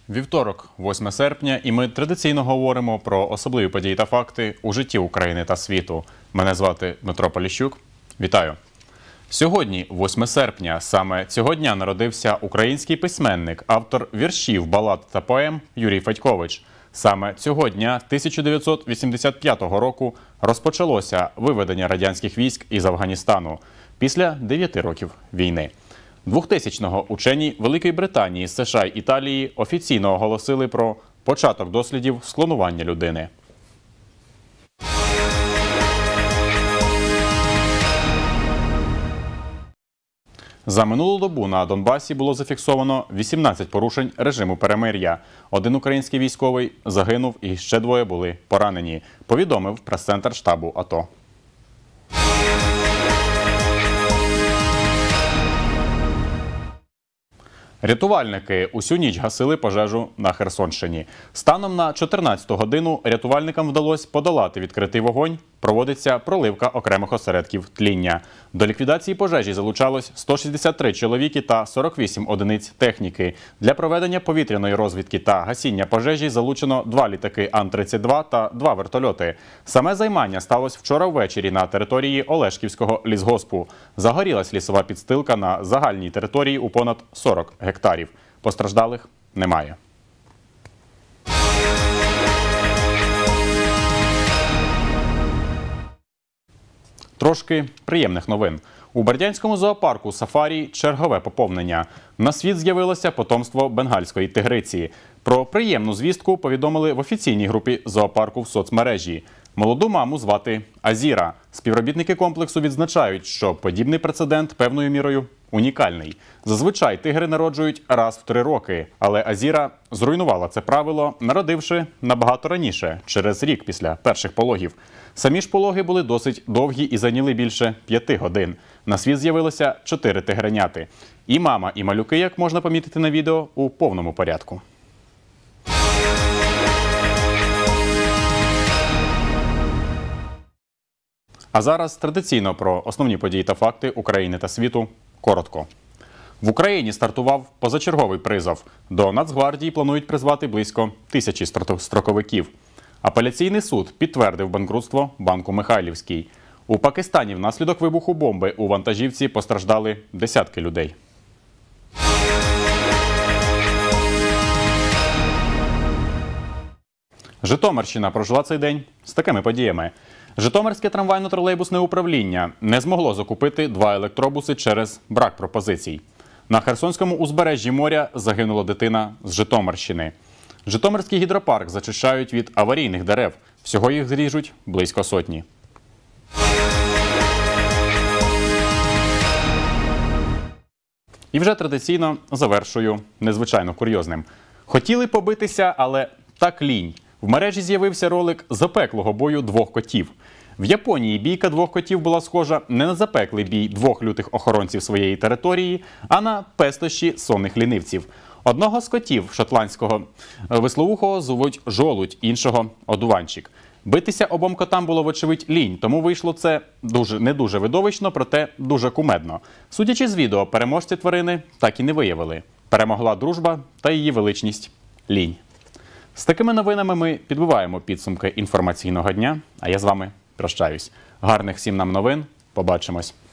Вівторок, 8 серпня, і ми традиційно говоримо про особливі події та факти у житті України та світу. Мене звати Дмитро Поліщук. Вітаю! Сьогодні, 8 серпня, саме цього дня народився український письменник, автор віршів, балад та поем Юрій Федькович. Саме цього дня 1985 року розпочалося виведення радянських військ із Афганістану після 9 років війни. 2000-го учені Великої Британії, США й Італії офіційно оголосили про початок дослідів з клонування людини. За минулу добу на Донбасі було зафіксовано 18 порушень режиму перемир'я. Один український військовий загинув і ще двоє були поранені, повідомив прес-центр штабу АТО. Рятувальники усю ніч гасили пожежу на Херсонщині. Станом на 14-ту годину рятувальникам вдалося подолати відкритий вогонь, проводиться проливка окремих осередків тління. До ліквідації пожежі залучалось 163 чоловіки та 48 одиниць техніки. Для проведення повітряної розвідки та гасіння пожежі залучено 2 літаки Ан-32 та 2 вертольоти. Саме займання сталося вчора ввечері на території Олешківського лісгоспу. Загорілась лісова підстилка на загальній території у понад 40 гектарів. Постраждалих немає. Трошки приємних новин. У Бердянському зоопарку «Сафарі» чергове поповнення. На світ з'явилося потомство бенгальської тигриці. Про приємну звістку повідомили в офіційній групі зоопарку в соцмережі. Молоду маму звати Азіра. Співробітники комплексу відзначають, що подібний прецедент певною мірою унікальний. Зазвичай тигри народжують раз в 3 роки, але Азіра зруйнувала це правило, народивши набагато раніше, через рік після перших пологів. Самі ж пологи були досить довгі і зайняли більше 5 годин. На світ з'явилося 4 тигреняти. І мама, і малюки, як можна помітити на відео, у повному порядку. А зараз традиційно про основні події та факти України та світу коротко. В Україні стартував позачерговий призов. До Нацгвардії планують призвати близько 1000 строковиків. Апеляційний суд підтвердив банкрутство банку «Михайлівський». У Пакистані внаслідок вибуху бомби у вантажівці постраждали десятки людей. Житомирщина прожила цей день з такими подіями. Житомирське трамвайно-тролейбусне управління не змогло закупити 2 електробуси через брак пропозицій. На Херсонському узбережжі моря загинула дитина з Житомирщини. Житомирський гідропарк зачищають від аварійних дерев. Всього їх зріжуть близько 100. І вже традиційно завершую незвичайно курйозним. Хотіли побитися, але так лінь. В мережі з'явився ролик запеклого бою 2 котів. В Японії бійка 2 котів була схожа не на запеклий бій 2 лютих охоронців своєї території, а на пестощі сонних лінивців. Одного з котів шотландського висловухого звуть Жолудь, іншого – Одуванчик. Битися обом котам було, вочевидь, лінь, тому вийшло це не дуже видовищно, проте дуже кумедно. Судячи з відео, переможці тварини так і не виявили. Перемогла дружба та її величність – лінь. З такими новинами ми підбиваємо підсумки інформаційного дня, а я з вами прощаюсь. Гарних всім нам новин. Побачимось.